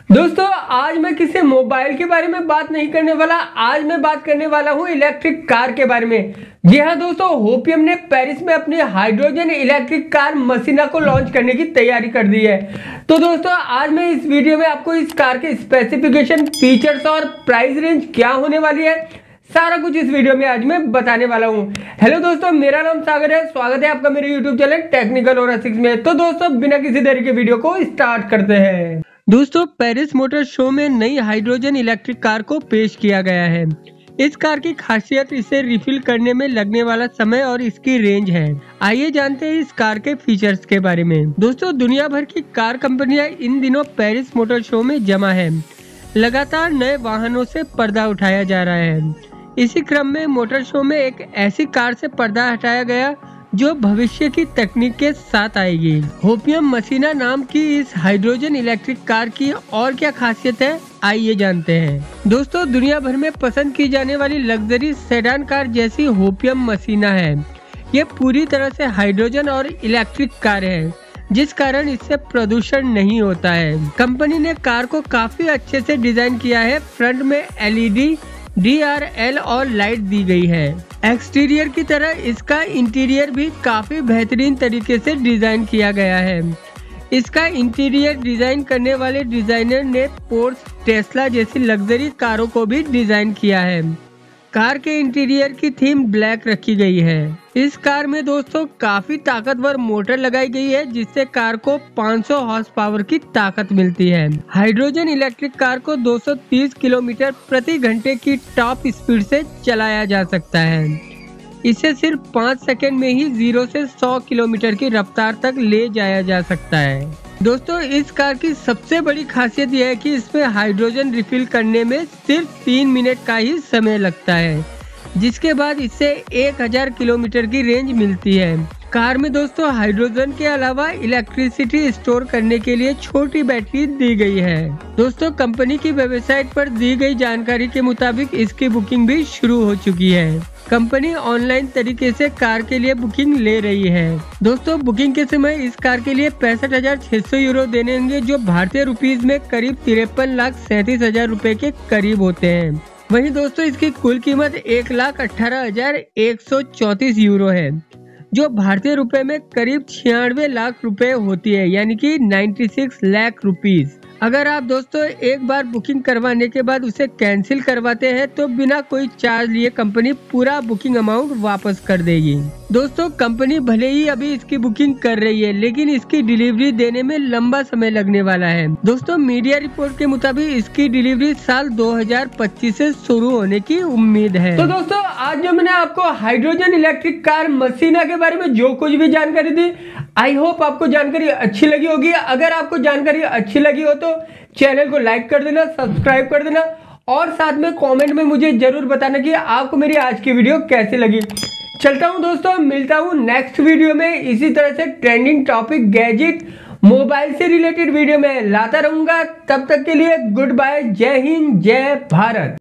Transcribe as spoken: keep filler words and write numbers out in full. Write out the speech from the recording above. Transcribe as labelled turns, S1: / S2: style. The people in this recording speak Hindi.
S1: दोस्तों आज मैं किसी मोबाइल के बारे में बात नहीं करने वाला। आज मैं बात करने वाला हूं इलेक्ट्रिक कार के बारे में। जी हां दोस्तों, होपियम ने पेरिस में अपनी हाइड्रोजन इलेक्ट्रिक कार मसीना को लॉन्च करने की तैयारी कर दी है। तो दोस्तों आज मैं इस वीडियो में आपको इस कार के स्पेसिफिकेशन, फीचर्स और प्राइस रेंज क्या होने वाली है, सारा कुछ इस वीडियो में आज मैं बताने वाला हूं। हेलो दोस्तों, मेरा नाम सागर है। स्वागत है आपका मेरे यूट्यूब चैनल टेक्निकल और सिक्स में। तो दोस्तों बिना किसी देरी के वीडियो को स्टार्ट करते हैं। दोस्तों पेरिस मोटर शो में नई हाइड्रोजन इलेक्ट्रिक कार को पेश किया गया है। इस कार की खासियत इसे रिफिल करने में लगने वाला समय और इसकी रेंज है। आइए जानते हैं इस कार के फीचर्स के बारे में। दोस्तों दुनिया भर की कार कंपनियां इन दिनों पेरिस मोटर शो में जमा है। लगातार नए वाहनों से पर्दा उठाया जा रहा है। इसी क्रम में मोटर शो में एक ऐसी कार से पर्दा हटाया गया जो भविष्य की तकनीक के साथ आएगी। होपियम मसीना नाम की इस हाइड्रोजन इलेक्ट्रिक कार की और क्या खासियत है, आइए जानते हैं। दोस्तों दुनिया भर में पसंद की जाने वाली लग्जरी सेडान कार जैसी होपियम मसीना है। ये पूरी तरह से हाइड्रोजन और इलेक्ट्रिक कार है, जिस कारण इससे प्रदूषण नहीं होता है। कंपनी ने कार को काफी अच्छे से डिजाइन किया है। फ्रंट में L E D, D R L और लाइट दी गई है। एक्सटीरियर की तरह इसका इंटीरियर भी काफी बेहतरीन तरीके से डिजाइन किया गया है। इसका इंटीरियर डिजाइन करने वाले डिजाइनर ने पोर्स, टेस्ला जैसी लग्जरी कारों को भी डिजाइन किया है। कार के इंटीरियर की थीम ब्लैक रखी गई है। इस कार में दोस्तों काफी ताकतवर मोटर लगाई गई है, जिससे कार को पाँच सौ हॉर्स पावर की ताकत मिलती है। हाइड्रोजन इलेक्ट्रिक कार को दो सौ तीस किलोमीटर प्रति घंटे की टॉप स्पीड से चलाया जा सकता है। इसे सिर्फ पाँच सेकंड में ही जीरो से सौ किलोमीटर की रफ्तार तक ले जाया जा सकता है। दोस्तों इस कार की सबसे बड़ी खासियत यह है कि इसमें हाइड्रोजन रिफिल करने में सिर्फ तीन मिनट का ही समय लगता है, जिसके बाद इससे एक हज़ार किलोमीटर की रेंज मिलती है। कार में दोस्तों हाइड्रोजन के अलावा इलेक्ट्रिसिटी स्टोर करने के लिए छोटी बैटरी दी गई है। दोस्तों कंपनी की वेबसाइट पर दी गई जानकारी के मुताबिक इसकी बुकिंग भी शुरू हो चुकी है। कंपनी ऑनलाइन तरीके से कार के लिए बुकिंग ले रही है। दोस्तों बुकिंग के समय इस कार के लिए पैंसठ हजार छह सौ यूरो देने होंगे, जो भारतीय रुपीज में करीब तिरपन लाख सैंतीस हजार रूपए के करीब होते हैं। वहीं दोस्तों इसकी कुल कीमत एक लाख अठारह हजार एक सौ चौतीस यूरो है, जो भारतीय रुपए में करीब छियानवे लाख रुपए होती है, यानी कि छियानवे लाख रुपीस। अगर आप दोस्तों एक बार बुकिंग करवाने के बाद उसे कैंसिल करवाते हैं तो बिना कोई चार्ज लिए कंपनी पूरा बुकिंग अमाउंट वापस कर देगी। दोस्तों कंपनी भले ही अभी इसकी बुकिंग कर रही है, लेकिन इसकी डिलीवरी देने में लंबा समय लगने वाला है। दोस्तों मीडिया रिपोर्ट के मुताबिक इसकी डिलीवरी साल दो हज़ार पच्चीस से शुरू होने की उम्मीद है। तो दोस्तों आज जो मैंने आपको हाइड्रोजन इलेक्ट्रिक कार मसीना के बारे में जो कुछ भी जानकारी दी, आई होप आपको जानकारी अच्छी लगी होगी। अगर आपको जानकारी अच्छी लगी हो तो चैनल को लाइक कर देना, सब्सक्राइब कर देना और साथ में कमेंट में मुझे जरूर बताना कि आपको मेरी आज की वीडियो कैसी लगी। चलता हूं दोस्तों, मिलता हूं नेक्स्ट वीडियो में। इसी तरह से ट्रेंडिंग टॉपिक, गैजेट, मोबाइल से रिलेटेड वीडियो में लाता रहूंगा। तब तक के लिए गुड बाय, जय हिंद, जय भारत।